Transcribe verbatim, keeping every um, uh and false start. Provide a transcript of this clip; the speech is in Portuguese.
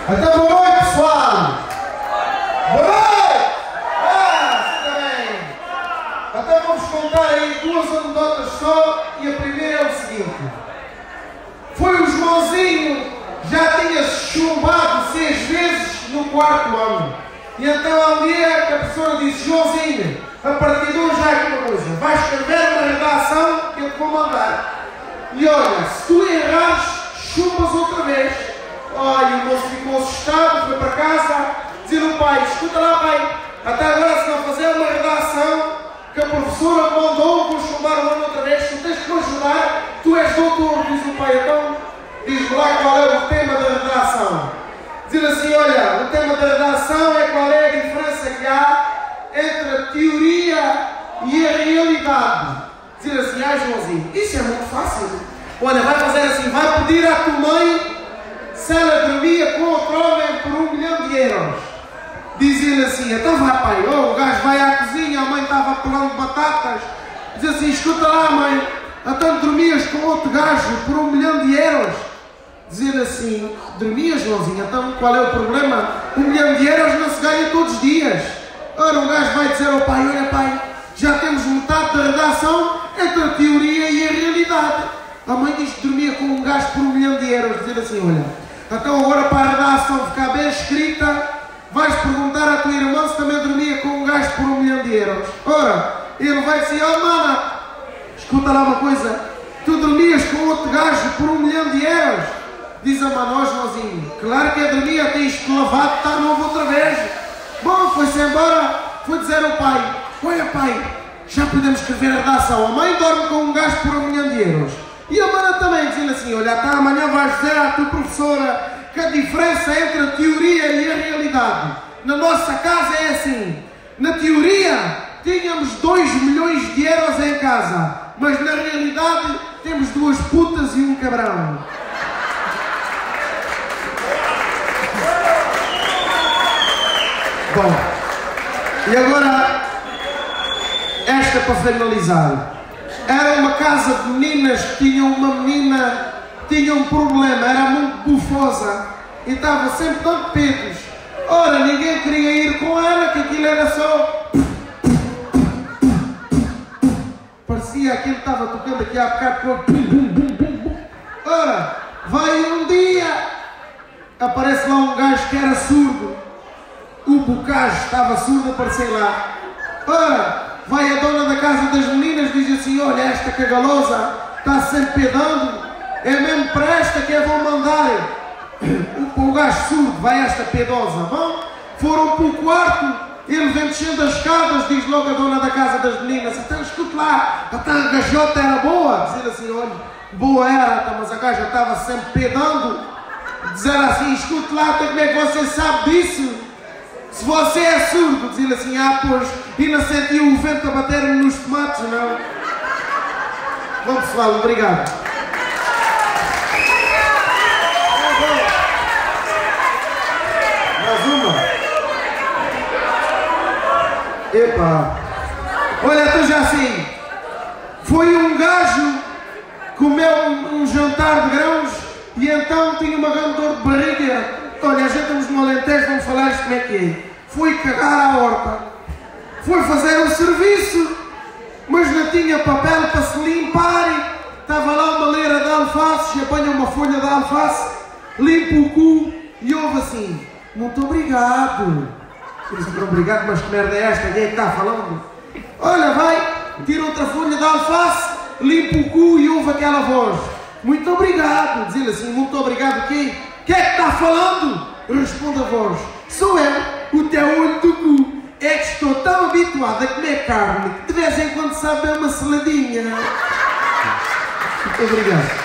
Então, boa noite, pessoal! Boa noite! Ah, está bem! Então vamos contar aí duas anedotas só e a primeira é o seguinte. Foi o Joãozinho, já tinha chumbado seis vezes no quarto ano. E então há um dia que a professora disse: Joãozinho, a partir de hoje há aqui uma coisa, vais escrever uma redação que eu te vou mandar. E olha, se tu errares, chumbas outra vez. Olha, o moço ficou assustado, foi para casa, dizer ao pai: escuta lá, pai, até agora se não fazer uma redação que a professora mandou, vou chumbar o ano outra vez, tu tens que me ajudar, tu és doutor, diz o pai. Então, diz-me lá qual é o tema da redação. Dizer assim: olha, o tema da redação é qual é a diferença que há entre a teoria e a realidade. Dizer assim: ah, Joãozinho, isso é muito fácil. Olha, vai fazer assim, vai pedir à tua mãe se ela dormia com outro homem por um milhão de euros. Diz-lhe assim: então vai, pai, oh, o gajo vai à cozinha, a mãe estava pelando batatas. Diz assim: escuta lá, mãe, então dormias com outro gajo por um milhão de euros? Dizer assim: dormias, Joãozinho, então qual é o problema? Um milhão de euros não se ganha todos os dias. Ora, um gajo vai dizer ao pai: olha, pai, já temos metade da redação entre a teoria e a realidade. A mãe diz que dormia com um gajo por um milhão de euros. Dizer assim: olha, então agora para a redação ficar bem escrita, vais perguntar à tua irmã se também dormia com um gajo por um milhão de euros. Ora, ele vai dizer: oh, mana, escuta lá uma coisa, tu dormias com outro gajo por um milhão de euros? Diz a mana: ó, Joãozinho, claro que eu dormia, tens que lavar, está novo outra vez. Bom, foi-se embora, foi dizer ao pai: olha, pai, já podemos escrever a redação, a mãe dorme com um gajo por um milhão de euros. E a mana também diz assim: olha, até amanhã vais dizer à tua professora que a diferença entre a teoria e a realidade. Na nossa casa é assim, na teoria tínhamos dois milhões de euros em casa, mas na realidade temos duas putas e um cabrão. Bom, e agora esta para finalizar. Era uma casa de meninas que tinham uma menina, tinha um problema, era muito bufosa e estava sempre tão de pedos. Ora, ninguém queria ir com ela, que aquilo era só... parecia aquilo que estava tocando aqui há bocado. Ora, vai um dia, aparece lá um gajo que era surdo. O bocage estava surdo, apareceu lá. Ora, vai a dona da casa das meninas, diz assim: olha, esta cagalosa está sempre pedando, é mesmo para esta que eu vou mandar. O, o gajo surdo, vai esta pedosa. Bom, foram para o quarto, ele vem descendo as escadas, diz logo a dona da casa das meninas: então escute lá, a gajota era boa. Dizer assim: olha, boa era, mas a gaja estava sempre pedando. Dizer assim: escute lá, como é que você sabe disso? Se você é surdo, diz-lhe assim: ah, pois, e não sentiu o vento a bater-me nos tomates, não? Bom, pessoal, obrigado. Mais uma. Epa. Olha, então já assim, foi um gajo comeu um, um jantar de grãos e então tinha uma grande dor de barriga. Olha, a gente estamos no Alentejo, vamos falar isto como é que é. Foi cagar à horta, foi fazer um serviço, mas não tinha papel para se limpar. Estava lá uma leira de alface, apanha uma folha de alface, limpa o cu e ouve assim: muito obrigado. Eu disse: muito obrigado, mas que merda é esta? Quem é que está falando? Olha, vai, tira outra folha de alface, limpa o cu e ouve aquela voz: muito obrigado. Diz-lhe assim: muito obrigado o quê? Quem é que está falando? Responde a voz: sou eu, o teu olho do cu. É que estou tão habituado a comer carne que de vez em quando sabe uma saladinha. Muito obrigado.